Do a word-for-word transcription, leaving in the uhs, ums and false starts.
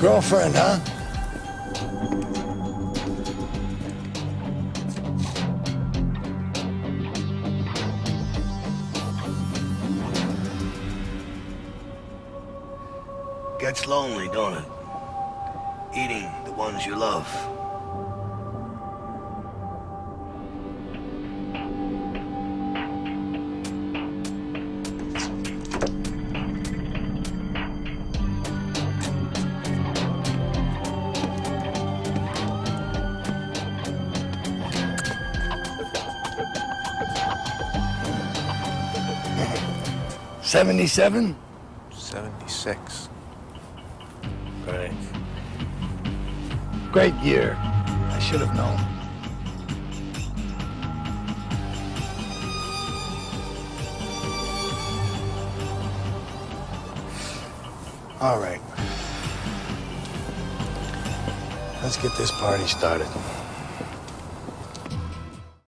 Girlfriend, huh? Gets lonely, don't it? Eating the ones you love. seventy-seven? seventy-six. Great. Great year. I should have known. All right. Let's get this party started.